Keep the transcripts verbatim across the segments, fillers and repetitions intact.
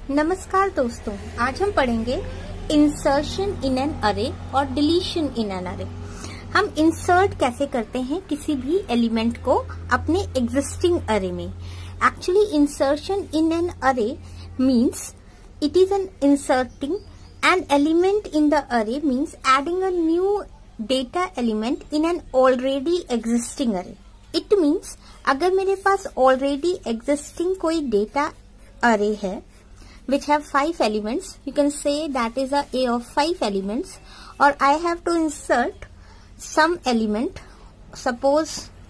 नमस्कार दोस्तों, आज हम पढ़ेंगे इंसर्शन इन एन अरे और डिलीशन इन एन अरे। हम इंसर्ट कैसे करते हैं किसी भी एलिमेंट को अपने एग्जिस्टिंग अरे में। Actually insertion in an array means it is an inserting an element in the array means adding a new data element in an already existing array. It means अगर मेरे पास already existing कोई data array है which have five elements, you can say that is a A of five elements, or I have to insert some element suppose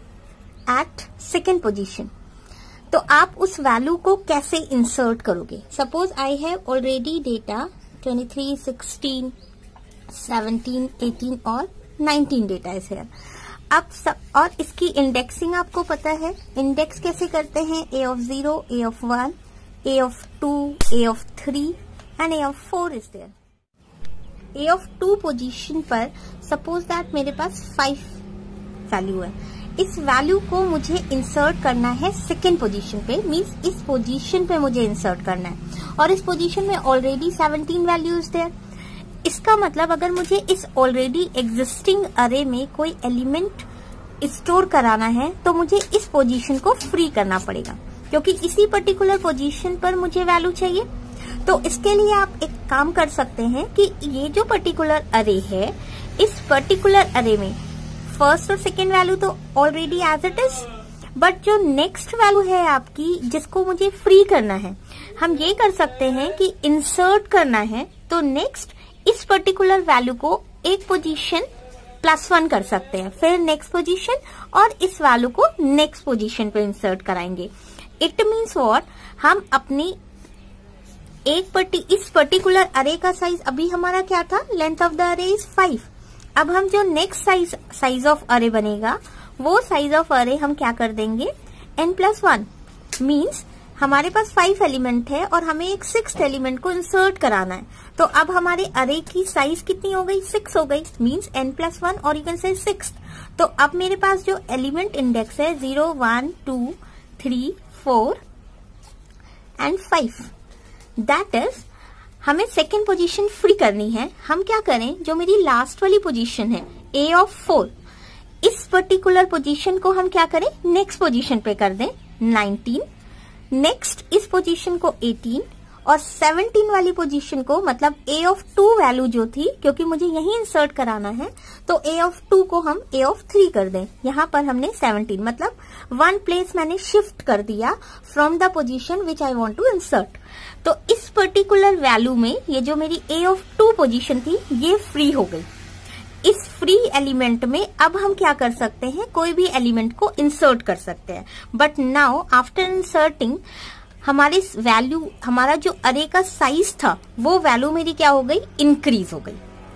at second position. तो आप उस value को कैसे इंसर्ट करोगे? Suppose I have already data twenty-three, sixteen, seventeen, eighteen और nineteen data is here. अब सब और इसकी इंडेक्सिंग आपको पता है। इंडेक्स कैसे करते हैं? A of zero, A of one, A of two, A of three and A of four is there. A of two position पर suppose that मेरे पास five वैल्यू है। इस वैल्यू को मुझे इंसर्ट करना है सेकेंड पोजीशन पे, मीन्स इस पोजीशन पे मुझे इंसर्ट करना है और इस पोजीशन में ऑलरेडी seventeen वैल्यूज देयर। इसका मतलब अगर मुझे इस ऑलरेडी एग्जिस्टिंग अरे में कोई एलिमेंट स्टोर कराना है तो मुझे इस पोजीशन को फ्री करना पड़ेगा, क्योंकि इसी पर्टिकुलर पोजीशन पर मुझे वैल्यू चाहिए। तो इसके लिए आप एक काम कर सकते हैं कि ये जो पर्टिकुलर अरे है, इस पर्टिकुलर अरे में फर्स्ट और सेकेंड वैल्यू तो already as it is, but जो नेक्स्ट वैल्यू है आपकी जिसको मुझे फ्री करना है, हम ये कर सकते हैं कि इंसर्ट करना है तो नेक्स्ट इस पर्टिकुलर वैल्यू को एक पोजीशन प्लस वन कर सकते हैं, फिर नेक्स्ट पोजीशन और इस वैल्यू को नेक्स्ट पोजीशन पे इंसर्ट कराएंगे। इट मीन्स व्हाट, हम अपनी एक पर्टी इस पर्टिकुलर अरे का साइज अभी हमारा क्या था, length of the array is five. अब हम जो नेक्स्ट साइज साइज ऑफ अरे बनेगा वो साइज ऑफ अरे हम क्या कर देंगे, एन प्लस वन। मीन्स हमारे पास फाइव एलिमेंट है और हमें एक सिक्स एलिमेंट को इंसर्ट कराना है, तो अब हमारे अरे की साइज कितनी हो गई, सिक्स हो गई। मीन्स एन प्लस वन और यू कैन से सिक्स। तो अब मेरे पास जो एलिमेंट इंडेक्स है zero, one, two, three, four and five, that is हमें सेकेंड पोजीशन फ्री करनी है। हम क्या करें, जो मेरी लास्ट वाली पोजीशन है ए ऑफ फोर, इस पर्टिकुलर पोजीशन को हम क्या करें, नेक्स्ट पोजीशन पे कर दें नाइनटीन, नेक्स्ट इस पोजीशन को एटीन और सेवनटीन वाली पोजीशन को, मतलब ए ऑफ टू वैल्यू जो थी, क्योंकि मुझे यही इंसर्ट कराना है तो ए ऑफ टू को हम ए ऑफ थ्री कर दें। यहाँ पर हमने सेवनटीन मतलब वन प्लेस मैंने शिफ्ट कर दिया from the position which I want to insert. तो इस पर्टिकुलर वैल्यू में ये जो मेरी ए ऑफ टू पोजीशन थी ये फ्री हो गई। इस फ्री एलिमेंट में अब हम क्या कर सकते हैं, कोई भी एलिमेंट को इंसर्ट कर सकते हैं। बट नाउ आफ्टर इंसर्टिंग हमारी वैल्यू, हमारा जो अरे का साइज था वो वैल्यू मेरी क्या हो गई, इंक्रीज हो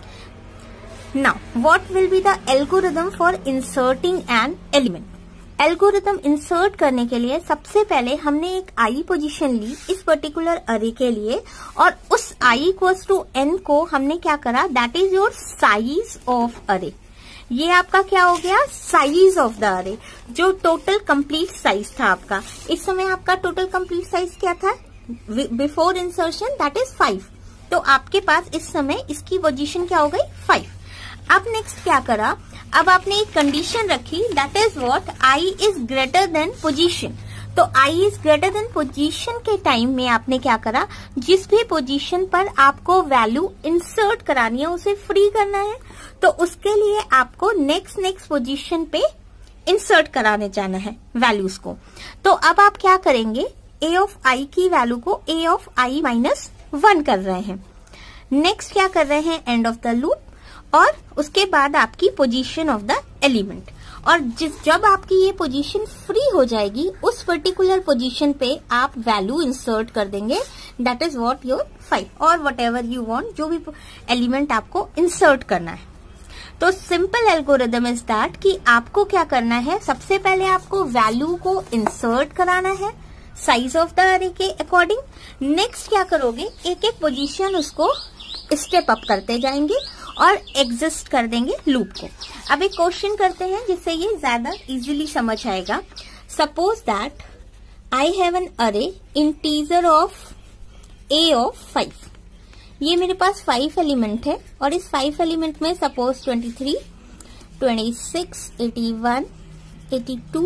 गई। Now what will be the algorithm for inserting an element. Algorithm insert करने के लिए सबसे पहले हमने एक आई पोजीशन ली इस पर्टिकुलर अरे के लिए और उस आई इक्वल्स टू एन को हमने क्या करा, that is your size of array. ये आपका क्या हो गया, साइज ऑफ द अरे, जो टोटल कंप्लीट साइज था आपका। इस समय आपका टोटल कंप्लीट साइज क्या था before insertion, that is five. तो आपके पास इस समय इसकी पोजीशन क्या हो गई, फाइव। अब नेक्स्ट क्या करा, अब आपने एक कंडीशन रखी, that is what, I is greater than position. तो I is greater than position के टाइम में आपने क्या करा, जिस भी पोजीशन पर आपको वैल्यू इंसर्ट करानी है उसे फ्री करना है, तो उसके लिए आपको नेक्स्ट नेक्स्ट पोजीशन पे इंसर्ट कराने जाना है वैल्यूज को। तो अब आप क्या करेंगे, ए ऑफ आई की वैल्यू को A of I minus one कर रहे हैं। नेक्स्ट क्या कर रहे हैं, एंड ऑफ द लूप, और उसके बाद आपकी पोजीशन ऑफ द एलिमेंट। और जिस जब आपकी ये पोजीशन फ्री हो जाएगी उस पर्टिकुलर पोजीशन पे आप वैल्यू इंसर्ट कर देंगे, that is what your five और वट एवर यू वांट, जो भी एलिमेंट आपको इंसर्ट करना है। तो सिंपल एल्गोरिथम इज दैट कि आपको क्या करना है, सबसे पहले आपको वैल्यू को इंसर्ट कराना है साइज ऑफ द अरे के अकॉर्डिंग। नेक्स्ट क्या करोगे, एक एक पोजीशन उसको स्टेप अप करते जाएंगे और एग्जिस्ट कर देंगे लूप को। अब एक क्वेश्चन करते हैं जिससे ये ज्यादा इजीली समझ आएगा। Suppose that I have an array integer of A of five. ये मेरे पास फाइव एलिमेंट है और इस फाइव एलिमेंट में suppose twenty three, twenty six, eighty one, eighty two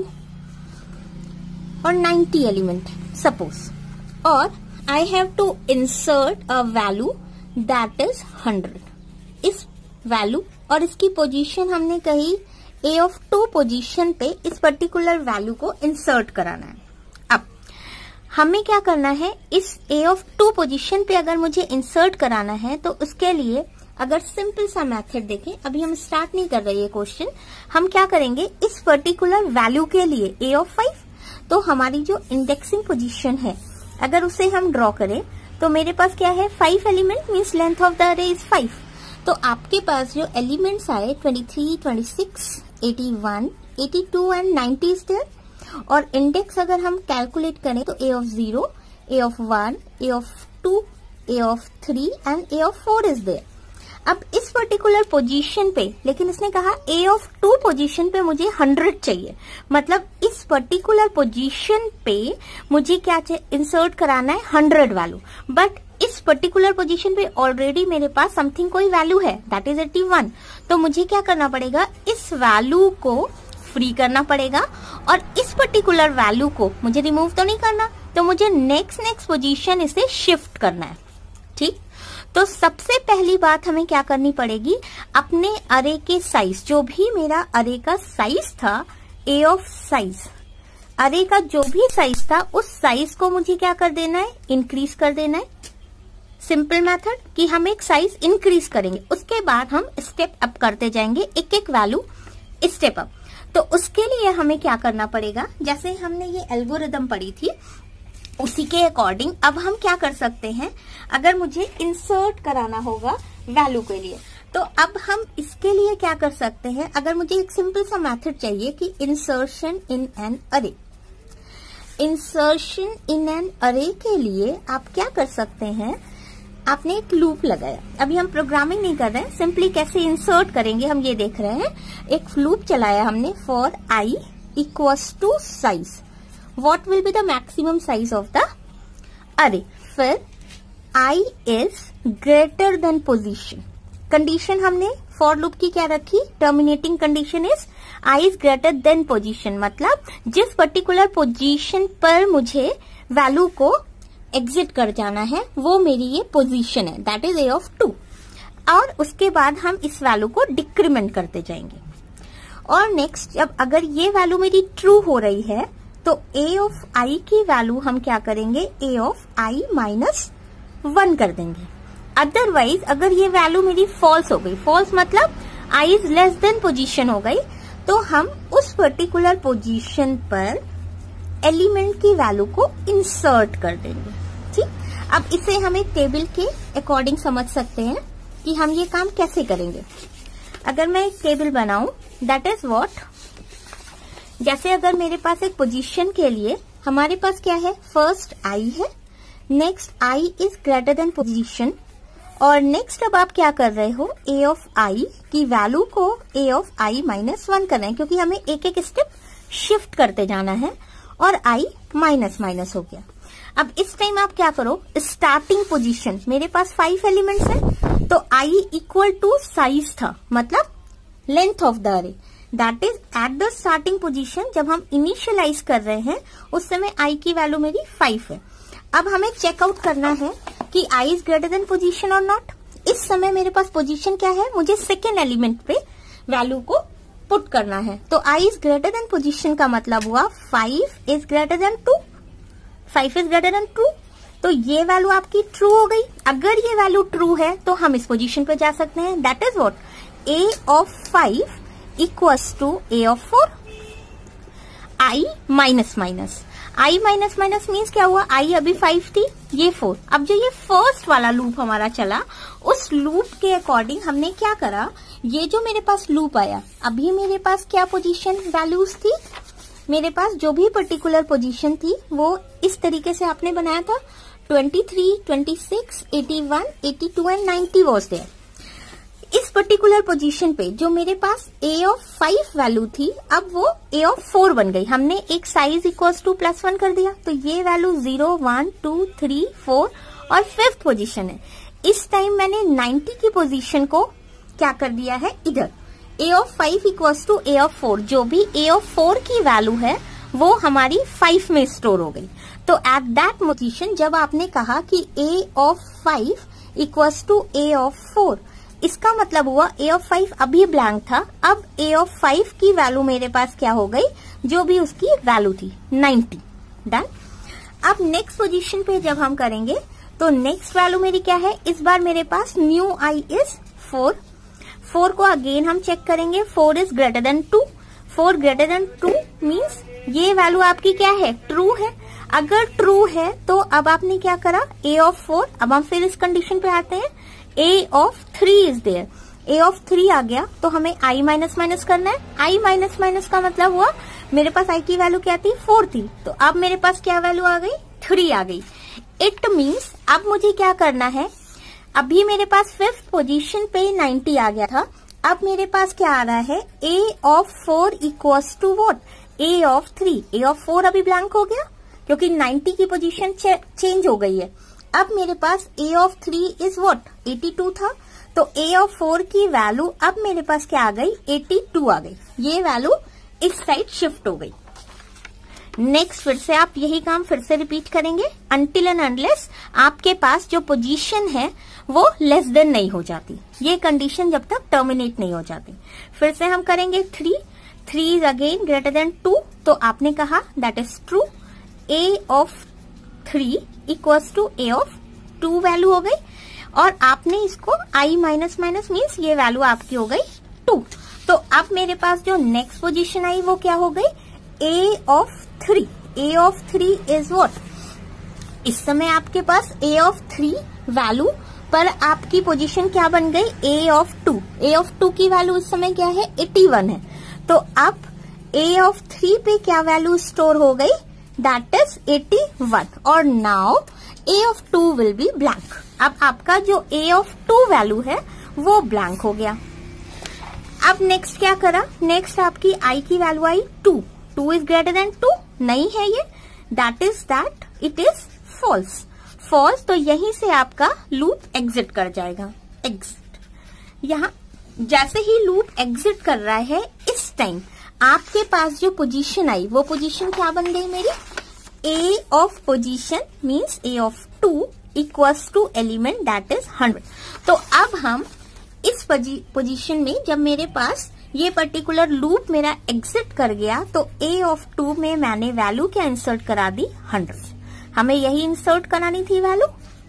और नाइंटी एलिमेंट है सपोज, और I have to insert a value that is hundred. इस वैल्यू और इसकी पोजीशन हमने कही ए ऑफ टू पोजीशन पे इस पर्टिकुलर वैल्यू को इंसर्ट कराना है। अब हमें क्या करना है, इस ए ऑफ टू पोजीशन पे अगर मुझे इंसर्ट कराना है तो उसके लिए अगर सिंपल सा मेथड देखें, अभी हम स्टार्ट नहीं कर रहे ये क्वेश्चन, हम क्या करेंगे इस पर्टिकुलर वैल्यू के लिए ए ऑफ फाइव, तो हमारी जो इंडेक्सिंग पोजीशन है अगर उसे हम ड्रॉ करें तो मेरे पास क्या है, five element means length of the array is five. तो आपके पास जो एलिमेंट्स आए twenty three, twenty six, eighty one, eighty two and ninety is there, और इंडेक्स अगर हम कैलकुलेट करें तो A of zero, A of one, A of two, A of three and A of four is there. अब इस particular position पे, लेकिन इसने कहा ए ऑफ टू पोजीशन पे मुझे हंड्रेड चाहिए, मतलब इस पर्टिकुलर पोजीशन पे मुझे क्या इंसर्ट कराना है, हंड्रेड वैल्यू। बट इस पर्टिकुलर पोजीशन पे ऑलरेडी मेरे पास समथिंग कोई वैल्यू है दैट इज एटी वन, तो मुझे क्या करना पड़ेगा, इस वैल्यू को फ्री करना पड़ेगा और इस पर्टिकुलर वैल्यू को मुझे रिमूव तो नहीं करना, तो मुझे नेक्स्ट नेक्स्ट पोजीशन इसे शिफ्ट करना है। ठीक, तो सबसे पहली बात हमें क्या करनी पड़ेगी, अपने अरे के साइज, जो भी मेरा अरे का साइज था, ए ऑफ साइज, अरे का जो भी साइज था उस साइज को मुझे क्या कर देना है, इंक्रीज कर देना है। सिंपल मेथड कि हम एक साइज इंक्रीज करेंगे, उसके बाद हम स्टेप अप करते जाएंगे, एक एक वैल्यू स्टेप अप। तो उसके लिए हमें क्या करना पड़ेगा, जैसे हमने ये एल्गोरिदम पढ़ी थी उसी के अकॉर्डिंग अब हम क्या कर सकते हैं, अगर मुझे इंसर्ट कराना होगा वैल्यू के लिए, तो अब हम इसके लिए क्या कर सकते हैं, अगर मुझे एक सिंपल सा मेथड चाहिए कि insertion in an array, insertion in an array के लिए आप क्या कर सकते हैं, आपने एक लूप लगाया, अभी हम प्रोग्रामिंग नहीं कर रहे हैं, सिंपली कैसे इंसर्ट करेंगे हम ये देख रहे हैं। एक लूप चलाया हमने, for I equals to size, what will be the maximum size of the array, फिर I is greater than position, condition हमने फॉर लूप की क्या रखी, terminating condition is I is greater than position, मतलब जिस particular position पर मुझे value को एग्जिट कर जाना है वो मेरी ये पोजीशन है, that is A of two, और उसके बाद हम इस वैल्यू को डिक्रीमेंट करते जाएंगे। और नेक्स्ट जब अगर ये वैल्यू मेरी ट्रू हो रही है तो ए ऑफ आई की वैल्यू हम क्या करेंगे, A of I minus one कर देंगे। अदरवाइज अगर ये वैल्यू मेरी फॉल्स हो गई, फॉल्स मतलब I is less than position हो गई, तो हम उस पर्टिकुलर पोजीशन पर एलिमेंट की वैल्यू को इंसर्ट कर देंगे। ठीक, अब इसे हम एक टेबल के अकॉर्डिंग समझ सकते हैं कि हम ये काम कैसे करेंगे। अगर मैं एक टेबल बनाऊं, दैट इज व्हाट, जैसे अगर मेरे पास एक पोजीशन के लिए हमारे पास क्या है, फर्स्ट आई है, next I is greater than position, और नेक्स्ट अब आप क्या कर रहे हो, ए ऑफ आई की वैल्यू को A of I minus one कर रहे हैं, क्योंकि हमें एक एक स्टेप शिफ्ट करते जाना है, और आई माइनस माइनस हो गया। अब इस टाइम आप क्या करो, स्टार्टिंग पोजीशन, मेरे पास फाइव एलिमेंट्स हैं, तो आई इक्वल टू साइज था, मतलब length of the array, that is at the starting position, जब हम इनिशियलाइज कर रहे हैं उस समय आई की वैल्यू मेरी फाइव है। अब हमें चेकआउट करना है कि I is greater than position और नॉट। इस समय मेरे पास पोजीशन क्या है, मुझे सेकेंड एलिमेंट पे वैल्यू को पुट करना है, तो I is greater than position का मतलब हुआ five is greater than two, five is greater than two, तो ये वैल्यू आपकी ट्रू हो गई। अगर ये वैल्यू ट्रू है तो हम इस पोजीशन पे जा सकते हैं, that is what, A of five equals to A of four, I minus minus, I minus minus means क्या हुआ, आई अभी फाइव थी, ये फोर। अब जो ये फर्स्ट वाला लूप हमारा चला, उस लूप के अकॉर्डिंग हमने क्या करा, ये जो मेरे पास लूप आया, अभी मेरे पास क्या पोजीशन वैल्यूज थी, मेरे पास जो भी पर्टिकुलर पोजीशन थी वो इस तरीके से आपने बनाया था, twenty three, twenty six, eighty one, eighty two and ninety was there. इस पर्टिकुलर पोजीशन पे जो मेरे पास ए ऑफ फाइव वैल्यू थी, अब वो ए ऑफ फोर बन गई, हमने एक size equals to plus one कर दिया, तो ये value zero, one, two, three, four और फिफ्थ पोजीशन है। इस टाइम मैंने नाइन्टी की पोजीशन को क्या कर दिया है इधर, A of five equals to A of four, जो भी ए ऑफ फोर की वैल्यू है वो हमारी फाइव में स्टोर हो गई। तो एट दैट पोजीशन जब आपने कहा कि A of five equals to A of four, इसका मतलब हुआ ए ऑफ फाइव अभी ब्लैंक था, अब ए ऑफ फाइव की वैल्यू मेरे पास क्या हो गई, जो भी उसकी वैल्यू थी नाइन्टी। डन। अब नेक्स्ट पोजीशन पे जब हम करेंगे तो नेक्स्ट वैल्यू मेरी क्या है, इस बार मेरे पास new I is four. Four को अगेन हम चेक करेंगे, four is greater than two. Four greater than two means ये वैल्यू आपकी क्या है, ट्रू है। अगर ट्रू है तो अब आपने क्या करा, ए ऑफ फोर, अब हम फिर इस कंडीशन पे आते हैं, A of three is there, A of three आ गया तो हमें आई माइनस माइनस करना है। आई माइनस माइनस का मतलब हुआ मेरे पास आई की वैल्यू क्या थी, फोर थी, तो अब मेरे पास क्या वैल्यू आ गई, थ्री आ गई। इट मीन्स अब मुझे क्या करना है, अभी मेरे पास फिफ्थ पोजीशन पे नाइन्टी आ गया था, अब मेरे पास क्या आ रहा है, A of four equals to what, A of three. A of four अभी ब्लैंक हो गया क्योंकि नाइन्टी की पोजीशन चे, चेंज हो गई है। अब मेरे पास A of three is what, eighty two था, तो ए ऑफ फोर की वैल्यू अब मेरे पास क्या आ गई, एटी टू आ गई। ये वैल्यू इस साइड शिफ्ट हो गई। नेक्स्ट फिर से आप यही काम फिर से रिपीट करेंगे अनटिल एंड अनलेस आपके पास जो पोजीशन है वो लेस देन नहीं हो जाती, ये कंडीशन जब तक टर्मिनेट नहीं हो जाती। फिर से हम करेंगे three, three is again greater than two, तो आपने कहा that is true, A of three equals to A of two value हो गई, और आपने इसको आई माइनस माइनस मीन्स ये वैल्यू आपकी हो गई टू। तो अब मेरे पास जो नेक्स्ट पोजीशन आई वो क्या हो गई, A of three. A of three is what, इस समय आपके पास ए ऑफ थ्री वैल्यू पर आपकी पोजीशन क्या बन गई, A of two. A of two की वैल्यू इस समय क्या है, एटी वन है, तो अब ए ऑफ थ्री पे क्या वैल्यू स्टोर हो गई, दैट इज एटी वन, और now A of two will be blank. अब आपका जो ए ऑफ टू वैल्यू है वो ब्लैंक हो गया। अब नेक्स्ट क्या करा, नेक्स्ट आपकी आई की value I two, two is greater than two, नहीं है ये, that is that it is false. False, तो यहीं से आपका लूप एग्जिट कर जाएगा। एग्जिट, यहाँ जैसे ही लूप एग्जिट कर रहा है इस टाइम आपके पास जो पोजीशन आई वो पोजीशन क्या बन गई मेरी, A of position means A of two equals to element that is hundred. तो अब हम इस पोजीशन में जब मेरे पास ये पर्टिकुलर लूप मेरा एग्जिट कर गया तो ए ऑफ टू में मैंने वैल्यू क्या इंसर्ट करा दी, हंड्रेड। हमें यही इंसर्ट करानी थी वैल्यू,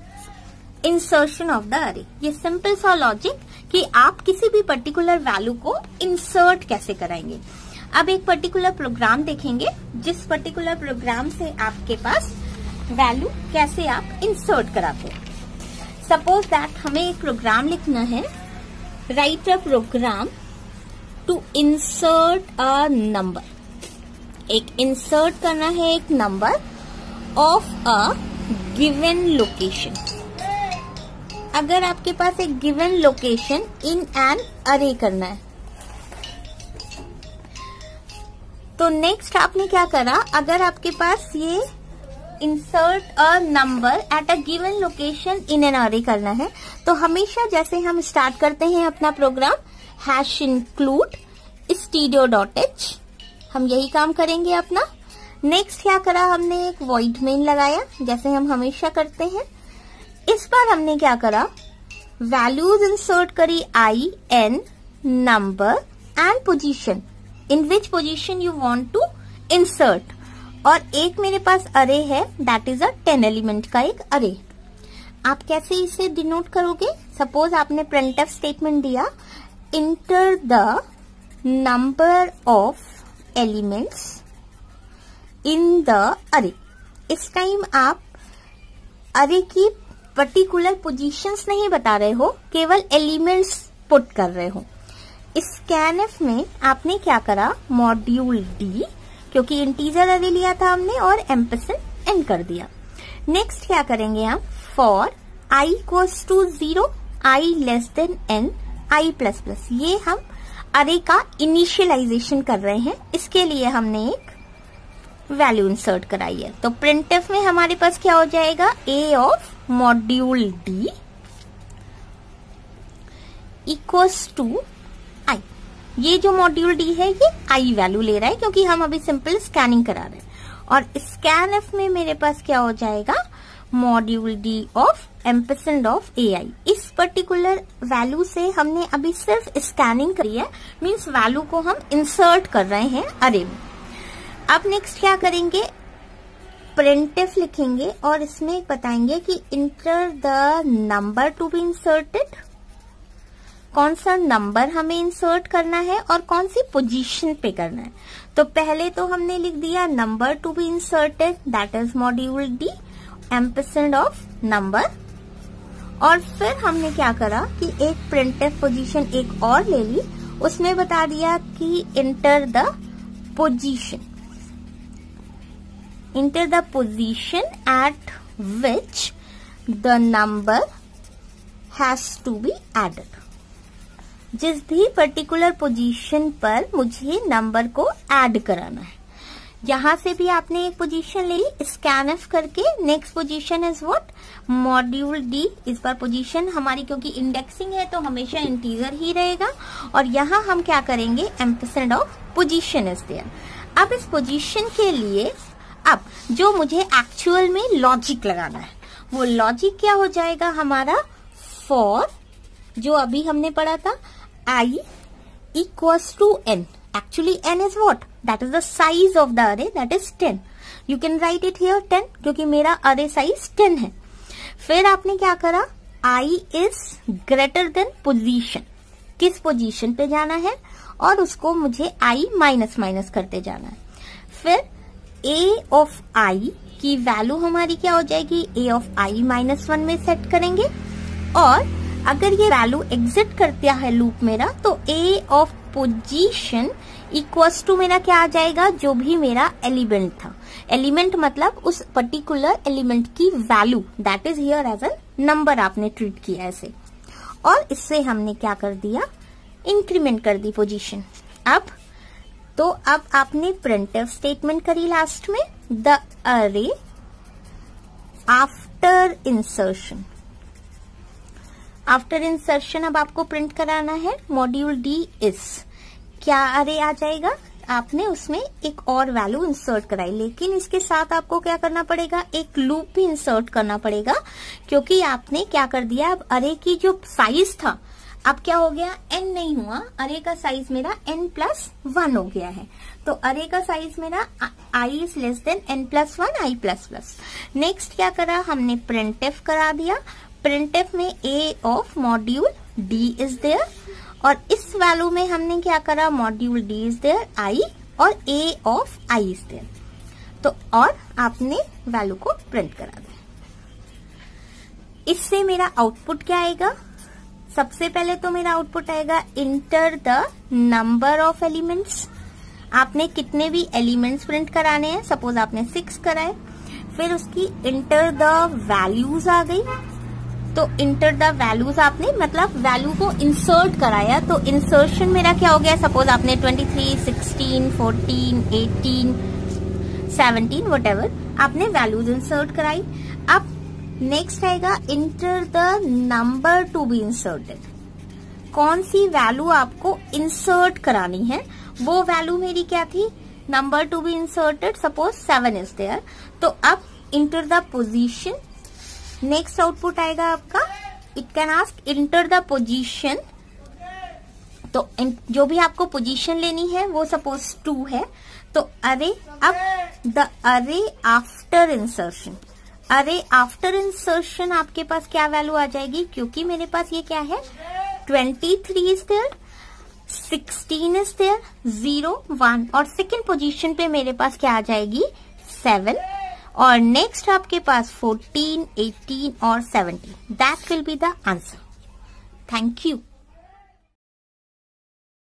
इंसर्शन ऑफ द अरे। ये सिंपल सा लॉजिक कि आप किसी भी पर्टिकुलर वैल्यू को इंसर्ट कैसे कराएंगे। अब एक पर्टिकुलर प्रोग्राम देखेंगे जिस पर्टिकुलर प्रोग्राम से आपके पास वैल्यू कैसे आप इंसर्ट कराते हैं। सपोज दैट हमें एक प्रोग्राम लिखना है, write a program to insert a number. एक इंसर्ट करना है एक number of a given location. अगर आपके पास एक given location in an array करना है तो नेक्स्ट आपने क्या करा, अगर आपके पास ये insert a number at a given location in an array करना है तो हमेशा जैसे हम स्टार्ट करते हैं अपना program, hash include studio dot h, हम यही काम करेंगे अपना। नेक्स्ट क्या करा, हमने एक वॉइड मेन लगाया जैसे हम हमेशा करते हैं। इस बार हमने क्या करा, वैल्यूज इंसर्ट करी I, n, number and position, in which position you want to insert. और एक मेरे पास अरे है that is a ten element का एक अरे। आप कैसे इसे डिनोट करोगे, सपोज आपने प्रिंटफ स्टेटमेंट दिया, enter the number of elements in the array. इस टाइम आप अरे की पर्टिकुलर पोजीशंस नहीं बता रहे हो, केवल एलिमेंट्स पुट कर रहे हो। स्कैनफ में आपने क्या करा, मॉड्यूल डी, क्योंकि इंटीजर अरे लिया था हमने, और एम्परसेंड एन कर दिया। नेक्स्ट क्या करेंगे हम, for I equals to zero, I less than n, I plus plus. ये हम अरे का इनिशियलाइजेशन कर रहे हैं, इसके लिए हमने एक वैल्यू इंसर्ट कराई है। तो प्रिंटफ में हमारे पास क्या हो जाएगा, A of module D equals to I. ये जो मॉड्यूल डी है ये आई वैल्यू ले रहा है क्योंकि हम अभी सिंपल स्कैनिंग करा रहे हैं। और स्कैन एफ में मेरे पास क्या हो जाएगा, module D of ampersand of A I. इस पर्टिकुलर वैल्यू से हमने अभी सिर्फ स्कैनिंग करी है, मीन्स वैल्यू को हम इंसर्ट कर रहे हैं अरे में। अब नेक्स्ट क्या करेंगे, प्रिंटफ लिखेंगे और इसमें बताएंगे कि enter the number to be inserted. कौन सा नंबर हमें इंसर्ट करना है और कौन सी पोजीशन पे करना है। तो पहले तो हमने लिख दिया number to be inserted, that is module D ampersand of number. और फिर हमने क्या करा कि एक प्रिंटफ पोजीशन एक और ले ली, उसमें बता दिया कि enter the position enter the position at which the number has to be added. जिस भी पर्टिकुलर पोजीशन पर मुझे नंबर को ऐड कराना है। यहां से भी आपने एक पोजीशन ले ली स्कैन एफ करके। Next position is what, module d. इस बार पोजीशन हमारी क्योंकि इंडेक्सिंग है तो हमेशा इंटीजर ही रहेगा। और यहां हम क्या करेंगे, ampersand of position is there. अब इस पोजीशन के लिए अब जो मुझे एक्चुअल में लॉजिक लगाना है, वो लॉजिक क्या हो जाएगा हमारा, फॉर जो अभी हमने पढ़ा था I equals to n. Actually n is what? That is the size of the array, that is ten. You can write it here ten क्योंकि मेरा array size ten है। फिर आपने क्या करा, I is greater than position। किस position पे जाना है और उसको मुझे I माइनस माइनस करते जाना है। फिर A of I की वैल्यू हमारी क्या हो जाएगी, A of I minus one में सेट करेंगे। और अगर ये वैल्यू एग्जिट करता है लूप मेरा, तो A of position equals to मेरा क्या आ जाएगा, जो भी मेरा एलिमेंट था। एलिमेंट मतलब उस पर्टिकुलर एलिमेंट की value, that is here as a number आपने ट्रीट किया ऐसे। और इससे हमने क्या कर दिया, इंक्रीमेंट कर दी पोजीशन। अब तो अब आपने प्रिंटफ स्टेटमेंट करी लास्ट में, the array after insertion. After insertion अब आपको प्रिंट कराना है मॉड्यूल डी इज, क्या अरे आ जाएगा, आपने उसमें एक और वैल्यू इंसर्ट कराई। लेकिन इसके साथ आपको क्या करना पड़ेगा, एक लूप भी इंसर्ट करना पड़ेगा क्योंकि आपने क्या कर दिया, अब अरे की जो साइज था अब क्या हो गया, n नहीं हुआ, अरे का साइज मेरा n प्लस वन हो गया है। तो अरे का साइज मेरा i is less than n plus one, i plus plus. Next क्या करा हमने, प्रिंटफ करा दिया। प्रिंटफ में a of module d is there और इस वैल्यू में हमने क्या करा, module d is there i और a of i is there. तो और आपने वैल्यू को प्रिंट करा दिया। इससे मेरा आउटपुट क्या आएगा, सबसे पहले तो मेरा आउटपुट आएगा enter the number of elements. आपने कितने भी एलिमेंट्स प्रिंट कराने हैं, सपोज आपने सिक्स कराए, फिर उसकी इंटर द वैल्यूज आ गई। तो इंटर द वैल्यूज आपने मतलब वैल्यू को इंसर्ट कराया। तो इंसर्शन मेरा क्या हो गया, सपोज आपने twenty three, sixteen, fourteen, eighteen, seventeen whatever आपने वैल्यूज इंसर्ट कराई। अब नेक्स्ट आएगा enter the number to be inserted. कौन सी वैल्यू आपको इंसर्ट करानी है, वो वैल्यू मेरी क्या थी, number to be inserted, suppose seven is there. तो अब enter the position. Next output आएगा आपका, it can ask enter the position. तो जो भी आपको पोजीशन लेनी है वो सपोज टू है। तो अरे अब the array after insertion, array after insertion आपके पास क्या वैल्यू आ जाएगी, क्योंकि मेरे पास ये क्या है, twenty three is there, sixteen is there, zero, one और सेकेंड पोजीशन पे मेरे पास क्या आ जाएगी, सेवन। और नेक्स्ट आपके पास फोर्टीन, एटीन और seventeen. That will be the answer. Thank you.